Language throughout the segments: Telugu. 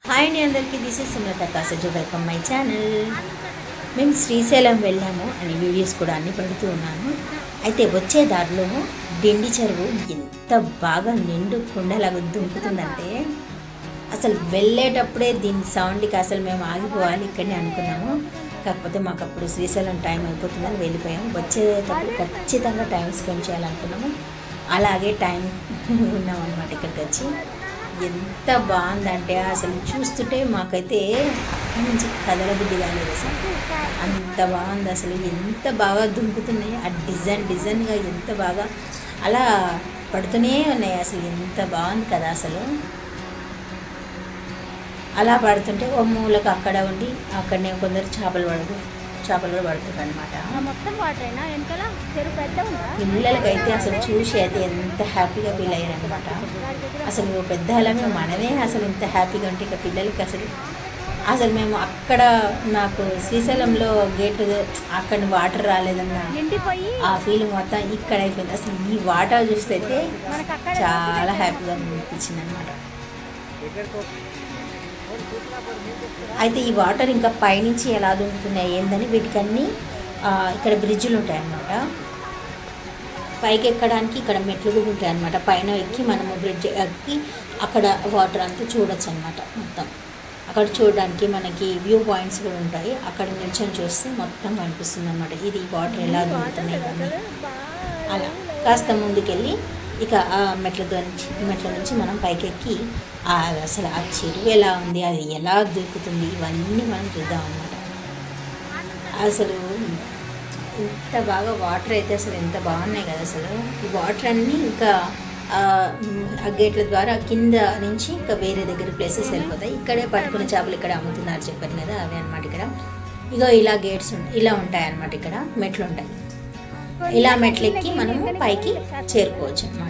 హాయ్ అండి అందరికీ, this is Sumalatha Kaseju, welcome my channel. మేము శ్రీశైలం వెళ్ళాము అని వీడియోస్ కూడా అన్ని పెడుతూ ఉన్నాను. అయితే వచ్చే దారిలో డిండి చెరువు ఎంత బాగా నిండు కుండలాగా దుంకుతుందంటే అసలు వెళ్ళేటప్పుడే దీని సౌండ్కి అసలు మేము ఆగిపోవాలి ఇక్కడనే అనుకున్నాము. కాకపోతే మాకు అప్పుడు శ్రీశైలం టైం అయిపోతుందని వెళ్ళిపోయాము. వచ్చేటప్పుడు ఖచ్చితంగా టైం స్పెండ్ చేయాలనుకున్నాము. అలాగే టైం ఉన్నాం అన్నమాట. ఇక్కడికి వచ్చి ఎంత బాగుందంటే అసలు చూస్తుంటే మాకైతే అక్కడి నుంచి కదలబుద్ధి కాలేదు. అసలు అంత బాగుంది. అసలు ఎంత బాగా దుంకుతున్నాయి. ఆ డిజైన్గా ఎంత బాగా అలా పడుతూనే ఉన్నాయి. అసలు ఎంత బాగుంది కదా. అసలు అలా పడుతుంటే ఓ మూలకు అక్కడ ఉండి అక్కడనే కొందరు చేపలు కూడా పడుతుంది అనమాట. పిల్లలకైతే అసలు చూసి అయితే ఎంత హ్యాపీగా ఫీల్ అయ్యారనమాట. అసలు పెద్దలమే మనమే అసలు ఇంత హ్యాపీగా ఉంటే ఇక పిల్లలకి అసలు మేము అక్కడ నాకు శ్రీశైలంలో గేట్ అక్కడ వాటర్ రాలేదన్న ఆ ఫీలింగ్ మొత్తం ఇక్కడ అయిపోయింది. అసలు ఈ వాటర్ చూస్తే అయితే చాలా హ్యాపీగా అనిపించింది అనమాట. అయితే ఈ వాటర్ ఇంకా పైనుంచి ఎలా దుంకుతున్నాయి ఏందని వీటికన్నీ ఇక్కడ బ్రిడ్జ్లు ఉంటాయన్నమాట. పైకి ఎక్కడానికి ఇక్కడ మెట్లు కూడా ఉంటాయి అన్నమాట. పైన ఎక్కి మనము బ్రిడ్జ్ ఎక్కి అక్కడ వాటర్ అంతా చూడొచ్చు అనమాట. మొత్తం అక్కడ చూడడానికి మనకి వ్యూ పాయింట్స్ కూడా ఉంటాయి. అక్కడ నిల్చొని చూస్తే మొత్తం కనిపిస్తుంది అనమాట. ఇది వాటర్ ఎలా దుంకుతున్నాయి ఇవన్నీ. అలా కాస్త ముందుకెళ్ళి ఇక ఆ మెట్ల నుంచి మనం పైకెక్కి అసలు ఆ చెరువు ఎలా ఉంది, అది ఎలా దూకుతుంది, ఇవన్నీ మనం చూద్దాం అన్నమాట. అసలు ఇంత బాగా వాటర్ అయితే అసలు ఎంత బాగున్నాయి కదా. అసలు ఈ వాటర్ అన్నీ ఇంకా ఆ గేట్ల ద్వారా కింద నుంచి ఇంకా వేరే దగ్గర ప్లేసెస్ వెళ్ళిపోతాయి. ఇక్కడే పట్టుకున్న చేపలు ఇక్కడ అమ్ముతున్నారు చెప్పాను కదా, అవి అనమాట. ఇక్కడ ఇగో ఇలా గేట్స్ ఇలా ఉంటాయి అన్నమాట. ఇక్కడ మెట్లు ఉంటాయి. ఇలా మెట్లెక్కి మనము పైకి చేరుకోవచ్చు అన్నమాట.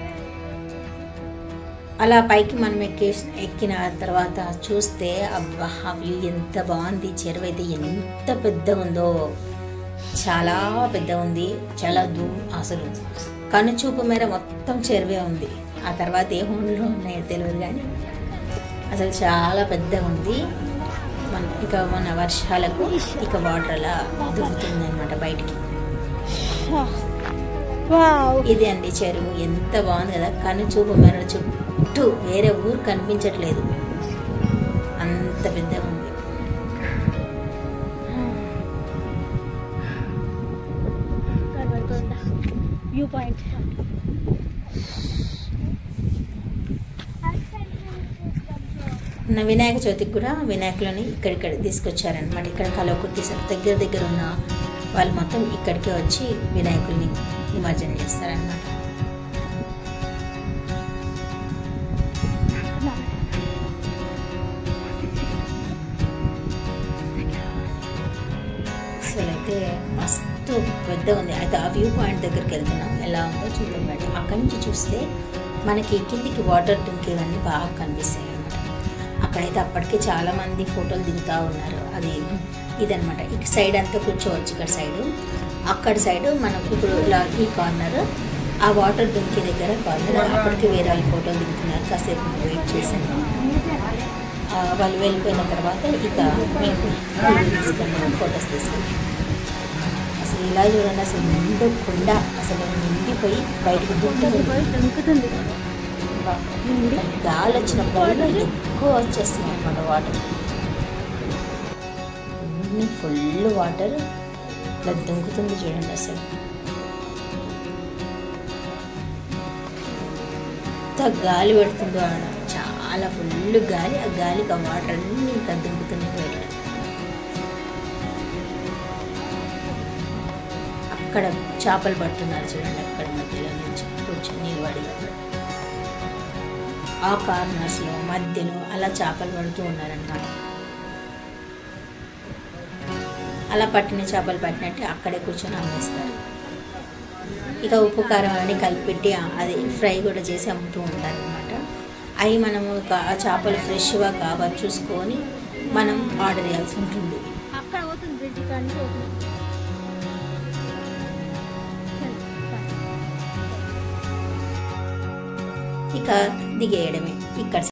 అలా పైకి మనం ఎక్కిన తర్వాత చూస్తే అబ్బా ఆ వ్యూ ఎంత బాగుంది. చెరువు అయితే ఎంత పెద్దగా ఉందో, చాలా పెద్దగా ఉంది. చాలా అసలు కనుచూపు మేర మొత్తం చెరువే ఉంది. ఆ తర్వాత ఏ హోన్లో ఉన్నాయో తెలియదు కానీ అసలు చాలా పెద్దగా ఉంది. మన వర్షాలకు ఇక వాటర్ అలా దొరుకుతుంది అనమాట బయటికి. ఇది అండి చెరువు. ఎంత బాగుంది కదా. కనుచూపు మేర చుట్టూ వేరే ఊరు కనిపించట్లేదు, అంత పెద్దగా ఉంది. వ్యూ పాయింట్ వినాయక చవితికి కూడా వినాయకులని ఇక్కడిక్కడ తీసుకొచ్చారనమాట. ఇక్కడ కలవకుర్తి దగ్గర ఉన్న వాళ్ళు మొత్తం ఇక్కడికే వచ్చి వినాయకుల్ని నిమజ్జనం చేస్తారనమాట. అసలు అయితే మస్తు పెద్ద ఉంది. అయితే ఆ వ్యూ పాయింట్ దగ్గరికి వెళ్తున్నాం, ఎలా ఉందో చూద్దాం. మేడం అక్కడి నుంచి చూస్తే మనకి కిందికి వాటర్ దుంకేవన్నీ బాగా కనిపిస్తాయి అనమాట. అక్కడైతే అప్పటికే చాలామంది ఫోటోలు దిగుతూ ఉన్నారు. అది ఇదనమాట. ఇక సైడ్ అంతా కూర్చోవచ్చు. ఇక్కడ సైడు అక్కడ సైడు మనం ఇప్పుడు ఇలా ఈ కార్నర్ ఆ వాటర్ దుంకే దగ్గర కార్నర్ అప్పటికి వేరే వాళ్ళు ఫోటోలు దిగుతున్నారు. కాసేపు వెయిట్ చేశాను. వాళ్ళు వెళ్ళిపోయిన తర్వాత ఇక మేము తీసుకున్నాం, ఫొటోస్ తీసుకున్నాం. అసలు ఇలా చూడండి, అసలు నిండకుండా అసలు నిండిపోయి బయటకు దుంకుతుంది. గాలి వచ్చినప్పుడు ఎక్కువ వచ్చేస్తుంది అనమాట వాటర్. ఫుల్ వాటర్ ఇట్లా దుంకుతుంది చూడండి. అసలు ఎంత గాలి పెడుతుందో ఆడ, చాలా ఫుల్ గాలి. ఆ గాలికి ఆ వాటర్ అన్నీ ఇంకా దుంకుతున్నాయి బయట. అక్కడ చేపలు పడుతున్నారు చూడండి. అక్కడ మధ్యలో నుంచి కూర్చొని నిలబడి ఆ కార్నర్స్లో మధ్యలో అలా చేపలు పడుతూ ఉన్నారన్నమాట. అలా పట్టిన చేపలు పట్టినట్టు అక్కడే కూర్చొని అమ్మేస్తారు. ఇక ఉప్పు కారం అని కలిపెట్టి అది ఫ్రై కూడా చేసి అమ్ముతూ ఉంటారు అనమాట. అవి మనము ఆ చేపలు ఫ్రెష్గా కావాలి చూసుకొని మనం ఆర్డర్ చేయాల్సి ఉంటుంది. ఇక దిగేయడమే ఇక్కడ.